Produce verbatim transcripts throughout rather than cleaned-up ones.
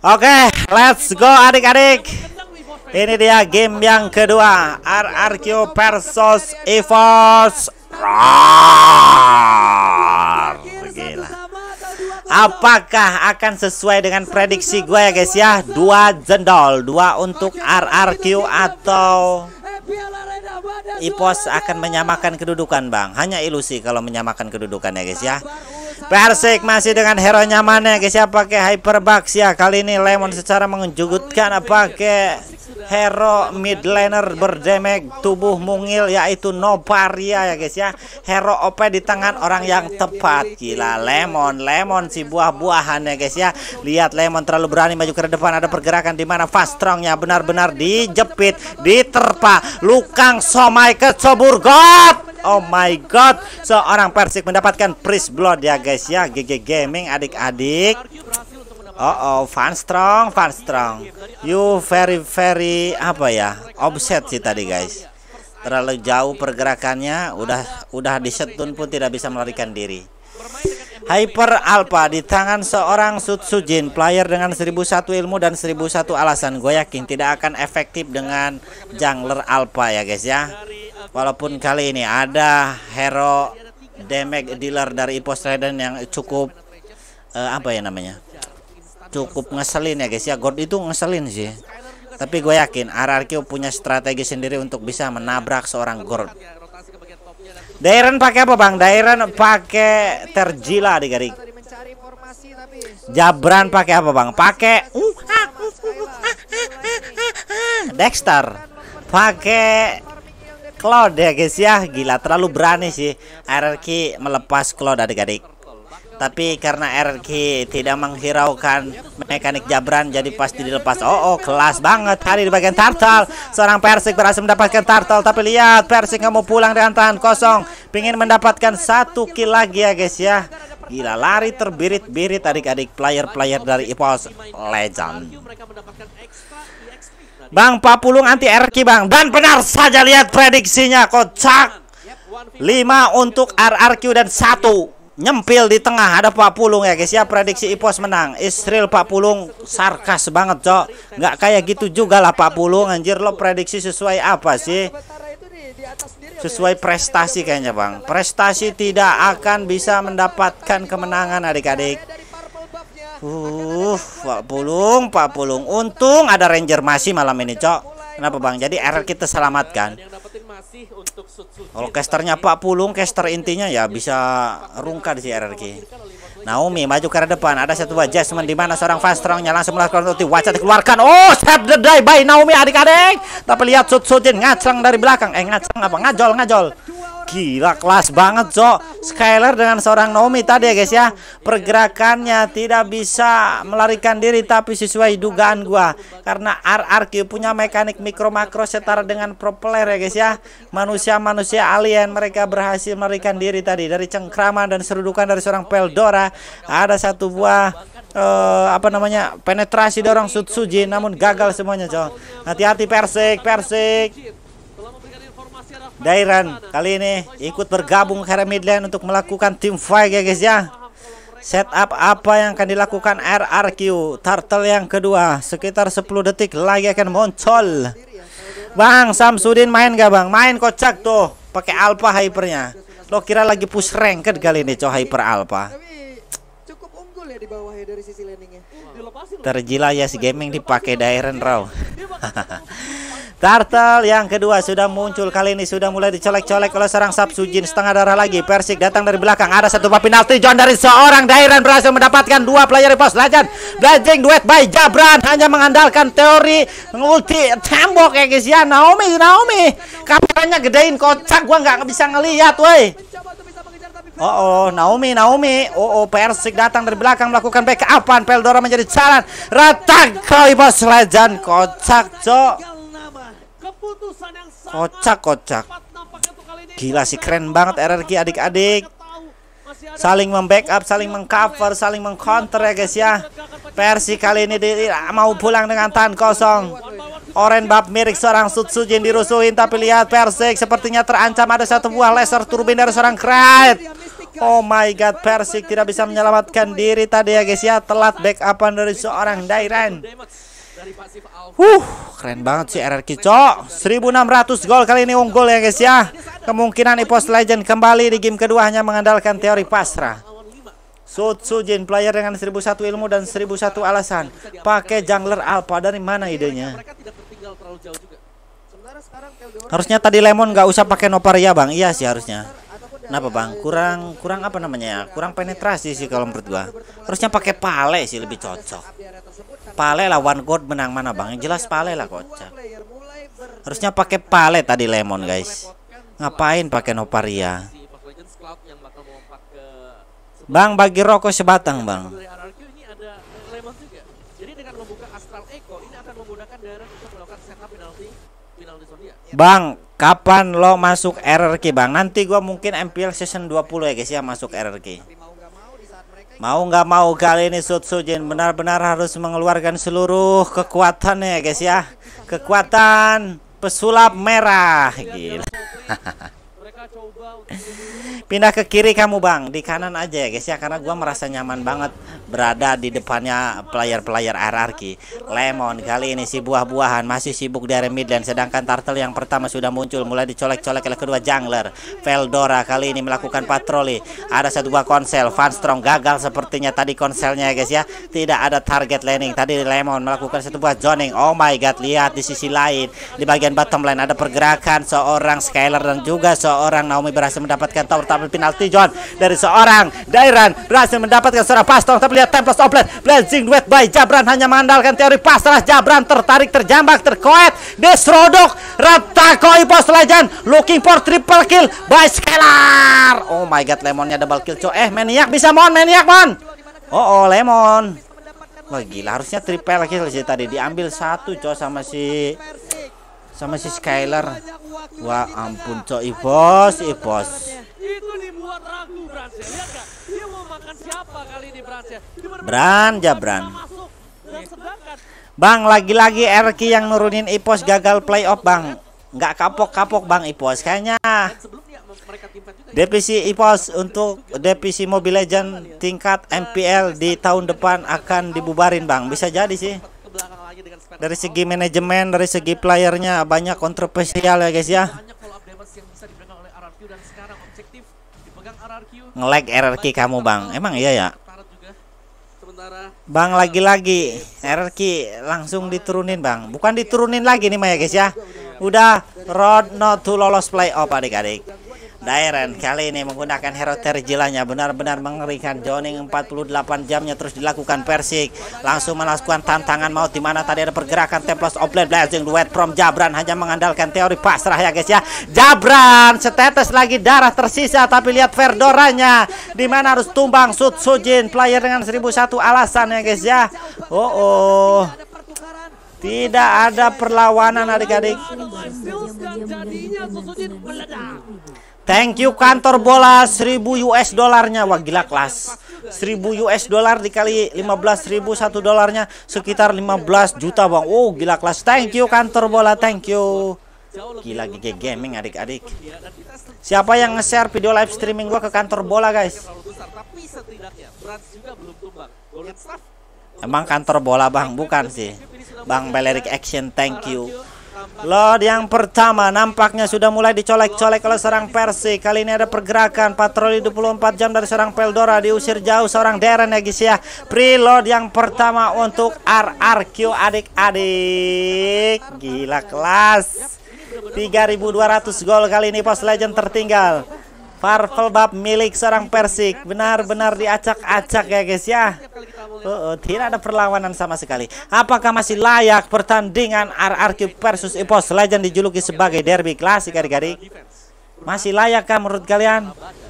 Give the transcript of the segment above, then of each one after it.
Oke, let's go adik-adik. Ini dia game yang kedua, R R Q versus EVOS. Roar. Gila. Apakah akan sesuai dengan prediksi gue ya guys ya? Dua jendol, dua untuk R R Q atau EVOS akan menyamakan kedudukan bang. Hanya ilusi kalau menyamakan kedudukan ya guys ya. Persik masih dengan hero nyamannya guys ya, pakai Hyperbucks ya. Kali ini Lemon secara menjugutkan pakai hero mid laner berdamage tubuh mungil yaitu Novaria ya guys ya. Hero O P di tangan orang yang tepat. Gila Lemon, Lemon si buah-buahan ya guys ya. Lihat Lemon terlalu berani maju ke depan, ada pergerakan di mana fast strongnya benar-benar dijepit, diterpa, Lukang somai kecebur god. Oh my god, seorang Persik mendapatkan Priest Blood ya guys ya. G G Gaming adik-adik. Oh oh, Van Strong, Van Strong. You very very apa ya? Offset sih tadi guys. Terlalu jauh pergerakannya, udah udah disetun pun tidak bisa melarikan diri. Hyper Alpha di tangan seorang Sutsujin, player dengan seribu satu ilmu dan seribu satu alasan. Gue yakin tidak akan efektif dengan jungler Alpha ya guys ya. Walaupun kali ini ada hero damage dealer dari EVOS Raiden yang cukup uh, apa ya namanya, cukup ngeselin ya guys ya. God itu ngeselin sih, tapi gue yakin R R Q punya strategi sendiri untuk bisa menabrak seorang God. Dairen pakai apa bang? Dairen pakai Tergila adik-adik. Jabran pakai apa bang? Pakai uh, Dexter, pakai Cloud ya guys ya. Gila terlalu berani sih R R Q melepas Cloud adik-adik. Tapi karena R R Q tidak menghiraukan mekanik Jabran, jadi pasti dilepas. Oh oh, kelas banget hari di bagian turtle. Seorang Persik berhasil mendapatkan turtle, tapi lihat Persik nggak mau pulang dengan tangan kosong, pingin mendapatkan satu kill lagi ya guys ya. Gila lari terbirit-birit adik-adik player-player dari EVOS Legend. Bang Papulung anti R R Q bang, dan benar saja lihat prediksinya kocak. Lima untuk R R Q dan satu nyempil di tengah ada Papulung ya guys ya. Prediksi EVOS menang. Israel Papulung sarkas banget cok, nggak kayak gitu juga lah Papulung. Anjir lo prediksi sesuai apa sih? Sesuai prestasi kayaknya bang. Prestasi tidak akan bisa mendapatkan kemenangan adik-adik. Uh, Pak Pulung, Pak Pulung. Untung ada Ranger masih malam ini, Cok. Kenapa, Bang? Jadi R R kita selamatkan. Kalau casternya Pak Pulung, caster intinya ya bisa rungkad si R R Q. Naomi maju ke depan, ada satu buah Jasmine di mana seorang fast strongnya langsung melakukan ulti, wajah dikeluarkan. Oh, save the day by Naomi adik-adik. Tapi lihat Sutsujin ngacang dari belakang. Eh, ngacang apa? Ngajol, ngajol. Gila kelas banget Cok. Skyler dengan seorang Naomi tadi ya guys ya. Pergerakannya tidak bisa melarikan diri, tapi sesuai dugaan gua, karena R R Q punya mekanik mikro makro setara dengan pro player ya guys ya. Manusia-manusia alien, mereka berhasil melarikan diri tadi dari cengkraman dan serudukan dari seorang Peldora. Ada satu buah uh, apa namanya penetrasi dorong Sutsujin, namun gagal semuanya Cok. Hati-hati Persik, Persik. Dairen kali ini ikut bergabung ke mid lane untuk melakukan team fight ya guys ya. Setup apa yang akan dilakukan R R Q? Turtle yang kedua sekitar sepuluh detik lagi akan muncul. Bang Samsudin main gak bang? Main kocak tuh, pakai Alpha hypernya. Lo kira lagi push ranked kali ini Cok, hyper Alpha. Tergila ya si gaming dipakai Dairen raw. Turtle yang kedua sudah muncul, kali ini sudah mulai dicolek-colek oleh seorang Samsudin, setengah darah lagi. Persik datang dari belakang, ada satu penalti John dari seorang Dairen, berhasil mendapatkan dua player EVOS Legend. Blazing duet by Jabran, hanya mengandalkan teori ulti tembok ya guys ya. Naomi, Naomi kameranya gedein kocak, gua nggak bisa ngelihat woi. Oh, oh, Naomi, Naomi. Oh, oh, Persik datang dari belakang melakukan backupan. Peldora menjadi jalan. Retak ke EVOS Legend, kocak Cok. Kocak, kocak. Gila sih, keren banget R R Q adik-adik. Saling membackup, saling mengcover, saling mengcounter ya guys ya. Persik kali ini di, mau pulang dengan tangan kosong. Oren bab mirik seorang Sutsujin dirusuhin, tapi lihat Persik sepertinya terancam. Ada satu buah laser turbin dari seorang Krait. Oh my god, Persik tidak bisa menyelamatkan diri tadi ya guys ya. Telat backupan dari seorang Dairan. Huh, keren banget sih R R Q, cok. seribu enam ratus gol kali ini unggul ya guys ya. Kemungkinan EPOS Legend kembali di game kedua hanya mengandalkan teori pasrah. Sud Sujin, player dengan seribu satu ilmu dan seribu satu alasan. Pakai jungler alpha, dari mana idenya? Harusnya tadi Lemon nggak usah pakai Noparia bang. Iya sih harusnya. Kenapa bang? Kurang kurang apa namanya ya? Kurang penetrasi sih kalau menurut gua. Harusnya pakai Pale sih lebih cocok. Pale lah one god menang mana bang? Yang jelas Pale lah kocak. Harusnya pakai Pale tadi Lemon guys. Ngapain pakai Noparia? Bang, bagi rokok sebatang bang. Bang, kapan lo masuk R R Q bang? Nanti gua mungkin M P L season dua puluh ya guys ya masuk R R Q. Mau nggak mau kali ini Sud Sujin benar-benar harus mengeluarkan seluruh kekuatannya ya guys ya. Kekuatan pesulap merah. Gila. Pindah ke kiri kamu bang, di kanan aja ya guys ya, karena gua merasa nyaman banget berada di depannya player-player R R Q. Lemon kali ini si buah-buahan masih sibuk di area mid lane, sedangkan Turtle yang pertama sudah muncul mulai dicolek-colek oleh kedua jungler. Veldora kali ini melakukan patroli. Ada satu buah konsel, Van Strong gagal sepertinya tadi konselnya ya guys ya. Tidak ada target laning. Tadi Lemon melakukan satu buah zoning. Oh my god, lihat di sisi lain di bagian bottom lane ada pergerakan seorang Skylar dan juga seorang Naomi berhasil mendapatkan tower, tapi penalti John dari seorang Dairan berhasil mendapatkan seorang Pastong, tapi lihat Tempest Oblet blazing duet by Jabran hanya mengandalkan teori pasrah. Jabran tertarik, terjambak, terkoet, desrodok, Ratako EPOS Legend looking for triple kill by Skylar. Oh my god, Lemonnya double kill coy. Eh Maniac bisa mon, Maniac mon. Oh oh Lemon. Wah gila, harusnya triple kill sih tadi, diambil satu coy sama si sama si Skylar. Wah ampun coy, EPOS EPOS. Bran Jabran. Bang, lagi-lagi R R Q yang nurunin EPOS gagal playoff bang. Nggak kapok-kapok bang EPOS. Kayaknya divisi EPOS untuk divisi Mobile Legends tingkat M P L di tahun depan akan dibubarin bang. Bisa jadi sih. Dari segi manajemen, dari segi playernya banyak kontroversial ya guys ya. Nge-lag R R Q kamu bang. Emang iya ya bang, lagi-lagi R R Q langsung diturunin bang. Bukan diturunin lagi nih Maya guys ya. Udah road not to lolos playoff adik-adik. Dairan kali ini menggunakan hero terjilanya, benar-benar mengerikan. Joining empat puluh delapan jamnya terus dilakukan Persik. Langsung melakukan tantangan maut di mana tadi ada pergerakan Tempest Oblet blazing duet from Jabran hanya mengandalkan teori pasrah ya guys ya. Jabran setetes lagi darah tersisa, tapi lihat Verdoranya di mana harus tumbang Sud Sujin, player dengan seribu satu alasan ya guys ya. Oh oh. Tidak ada perlawanan adik-adik. Thank you kantor bola seribu U S dolarnya. Wah gila kelas. seribu U S dolar dikali lima belas ribu satu dolarnya sekitar lima belas juta bang. Oh gila kelas. Thank you kantor bola, thank you. Gila G G Gaming adik-adik. Siapa yang nge-share video live streaming gua ke kantor bola guys? Emang kantor bola bang? Bukan sih Bang Balerik Action, thank you. Lord yang pertama nampaknya sudah mulai dicolek-colek oleh seorang Persik. Kali ini ada pergerakan patroli dua puluh empat jam dari seorang Veldora, diusir jauh seorang Dairan ya guys ya. Preload yang pertama untuk R R Q adik-adik. Gila kelas. tiga ribu dua ratus gol kali ini EPOS Legend tertinggal. Marvel Bab milik seorang Persik benar-benar diacak-acak ya guys ya. Uh, uh, tidak ada perlawanan sama sekali. Apakah masih layak pertandingan R R Q versus EPOS Legend dijuluki sebagai derby klasik adik-adik? Masih layak kah menurut kalian?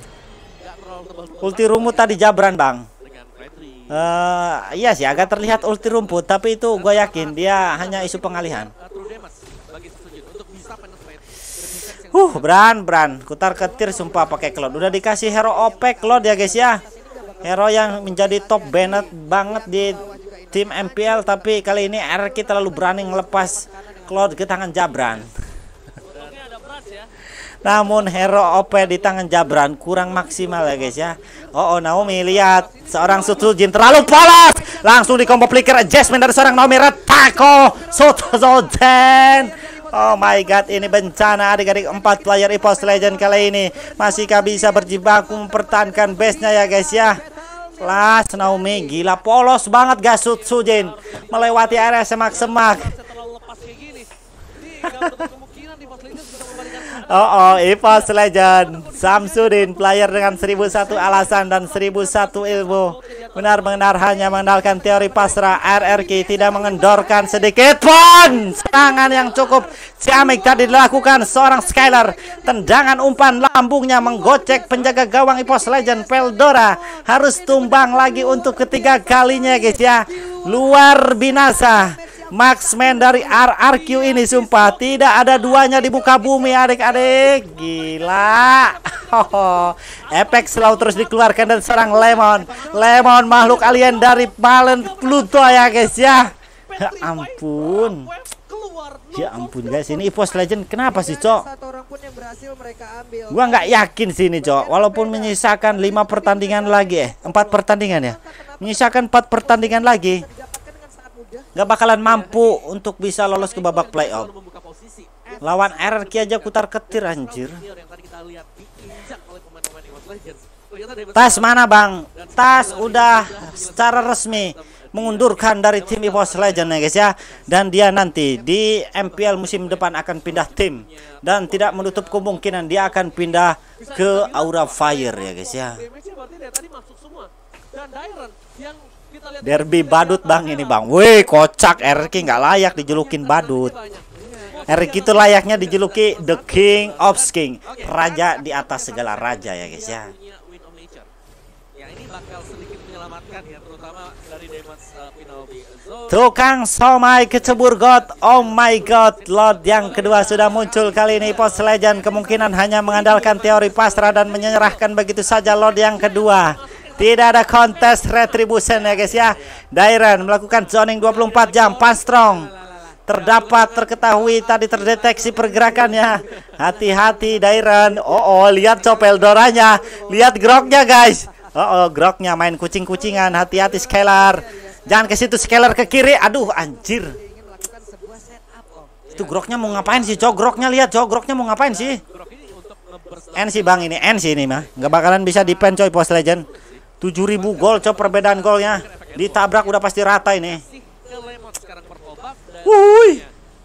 Ulti rumput tadi Jabran bang. Uh, iya sih agak terlihat ulti rumput, tapi itu gue yakin dia hanya isu pengalihan. Huh, Bran, Bran, kutar ketir sumpah pakai Cloud. Udah dikasih hero O P Cloud ya guys ya. Hero yang menjadi top banned banget di tim M P L, tapi kali ini R R Q terlalu berani ngelepas Cloud ke tangan Jabran. Namun hero O P di tangan Jabran kurang maksimal ya guys ya. Oh, oh Naomi lihat seorang Sutsujin terlalu polos. Langsung di combo flicker adjustment dari seorang Naomi Retako Sutsujin. Oh my god, ini bencana adik-adik. Empat player EVOS Legend kali ini masihkah bisa berjibaku mempertahankan base-nya ya guys ya. Las Naomi gila polos banget guys. Sutsujin melewati area semak-semak. Oh oh EVOS Legend Samsudin player dengan seribu satu alasan dan seribu satu ilmu benar-benar hanya mengandalkan teori pasrah. R R Q tidak mengendorkan sedikit pun. Serangan yang cukup ciamik tadi dilakukan seorang Skylar. Tendangan umpan lambungnya menggocek penjaga gawang EVOS Legend. Veldora harus tumbang lagi untuk ketiga kalinya guys ya. Luar binasa. Marksman dari R R Q ini sumpah tidak ada duanya di muka bumi adik-adik. Gila. Oh, efek selalu terus dikeluarkan dari seorang Lemon. Lemon makhluk alien dari planet Pluto ya guys ya. Ya ampun. Ya ampun guys, ini EVOS Legend kenapa sih cok? Gua nggak yakin sih ini cok. Walaupun menyisakan lima pertandingan lagi eh empat pertandingan ya. Menyisakan empat pertandingan lagi. Gak bakalan mampu untuk bisa lolos ke babak playoff. Lawan R R Q aja kutar ketir anjir. Tas mana bang? Tas udah secara resmi mengundurkan dari tim EVOS Legend ya guys ya. Dan dia nanti di M P L musim depan akan pindah tim. Dan tidak menutup kemungkinan dia akan pindah ke Aura Fire ya guys ya. Derby badut bang ini bang. Wih kocak, R R Q nggak layak dijulukin badut. R R Q itu layaknya dijuluki The King of King, raja di atas segala raja ya guys ya. Tukang somai kecebur god. Oh my god, Lord yang kedua sudah muncul kali ini. EVOS Legend kemungkinan hanya mengandalkan teori pasrah dan menyerahkan begitu saja Lord yang kedua. Tidak ada kontes retribution ya guys ya. Dairen melakukan zoning dua puluh empat jam. Panstrong terdapat terketahui tadi terdeteksi pergerakannya. Hati-hati Dairen. Oh, oh lihat copel doranya. Lihat groknya guys. Oh, oh groknya main kucing-kucingan. Hati-hati Skylar. Jangan ke situ Skylar, ke kiri. Aduh anjir. Itu groknya mau ngapain sih cok? Groknya lihat cok. Groknya mau ngapain sih? N sih bang ini. N sih ini mah. Nggak bakalan bisa defend coy EVOS Legend. tujuh ribu gol cok perbedaan golnya. Ditabrak udah pasti rata ini. Wuih.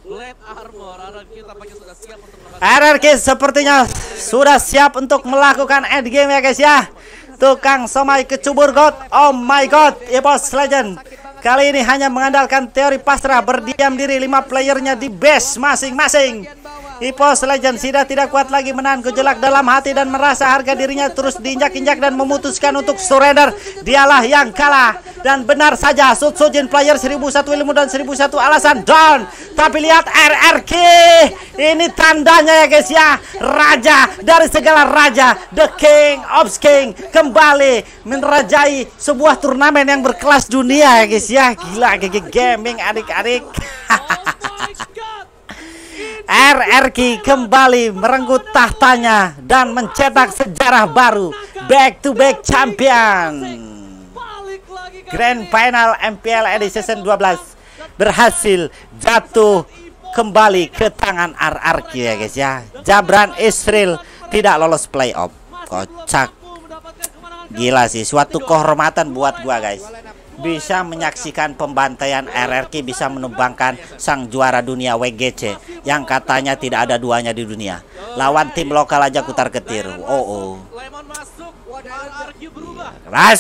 R R Q sepertinya sudah siap untuk melakukan end game ya guys ya. Tukang somai kecubur god. Oh my god, EVOS Legend kali ini hanya mengandalkan teori pasrah, berdiam diri lima playernya di base masing-masing. EVOS Legend sudah tidak kuat lagi menahan gejolak dalam hati dan merasa harga dirinya terus diinjak-injak dan memutuskan untuk surrender. Dialah yang kalah. Dan benar saja Sutsujin player seribu satu ilmu dan seribu satu alasan down. Tapi lihat R R Q. Ini tandanya ya guys ya. Raja dari segala raja, The King of King kembali menrajai sebuah turnamen yang berkelas dunia ya guys ya. Gila G G Gaming adik-adik. R R Q kembali merenggut tahtanya dan mencetak sejarah baru. Back to back champion. Grand Final M P L edisi season dua belas berhasil jatuh kembali ke tangan R R Q ya guys ya. Jabran Israel tidak lolos playoff. Kocak. Gila sih, suatu kehormatan buat gua guys. Bisa menyaksikan pembantaian R R Q bisa menumbangkan sang juara dunia W G C yang katanya tidak ada duanya di dunia. Lawan tim lokal aja kutar ketir. Oh oh. Ras.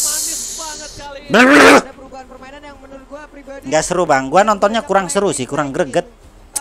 Nggak seru bang. Gua nontonnya kurang seru sih, kurang greget.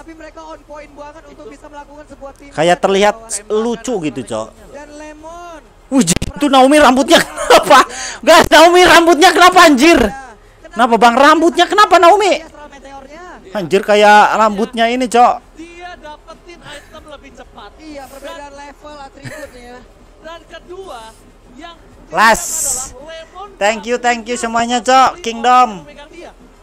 Kayak terlihat lucu gitu cok. Wih, itu Naomi rambutnya kenapa? Guys, Naomi rambutnya kenapa anjir? Kenapa bang rambutnya kenapa Naomi? Anjir kayak rambutnya ini, Cok. Dia dapetin item lebih cepat. Iya, perbedaan level atributnya. Dan kedua, yang last. Thank you, thank you semuanya, Cok. Kingdom.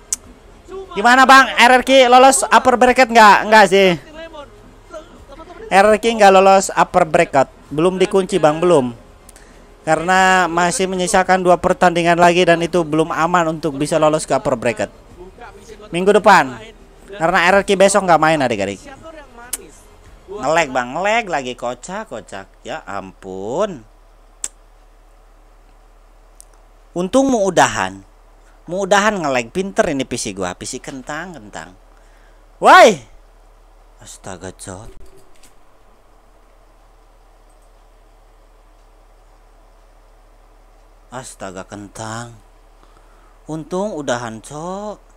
Gimana bang? R R Q lolos upper bracket nggak? Nggak sih. R R Q nggak lolos upper bracket, belum dikunci bang, belum. Karena masih menyisakan dua pertandingan lagi dan itu belum aman untuk bisa lolos ke upper bracket. Minggu depan, karena R R Q besok nggak main adik-adik. Ngelag bang, ngelag lagi, kocak kocak. Ya ampun. Untung mau udahan, mau udahan ngelag, pinter ini P C gua, P C kentang kentang. Woi, astaga cok. Astaga kentang. Untung udahan cok.